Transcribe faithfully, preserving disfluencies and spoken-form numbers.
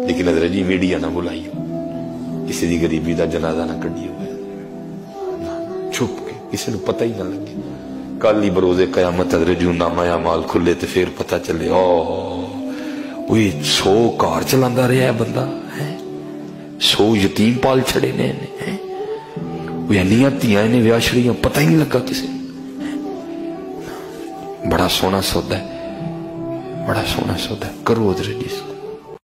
लेकिन हजरत जी मीडिया ना बुलाइयो, किसी की गरीबी का जनाजा ना कढ़ियो, छुप के किसी को पता ही ना लगे। कल ही बरोजे कयामत हजरत जी नामा माल खुले तो फिर पता चले ओ सौ कार चला रहा है बंदा है, सौ यतीम पाल छड़े ने धियां ने व्याह छड़ियां, पता ही नहीं लगा किसी। बड़ा सोहना सौदा है, बड़ा सोहना सौदा है, करो हजरत जी।